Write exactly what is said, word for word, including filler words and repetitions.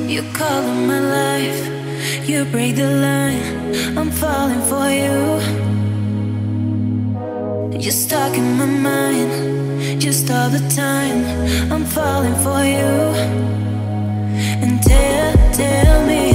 You call in my life, you break the line, I'm falling for you. You're stuck in my mind, just all the time, I'm falling for you. And tell, tell me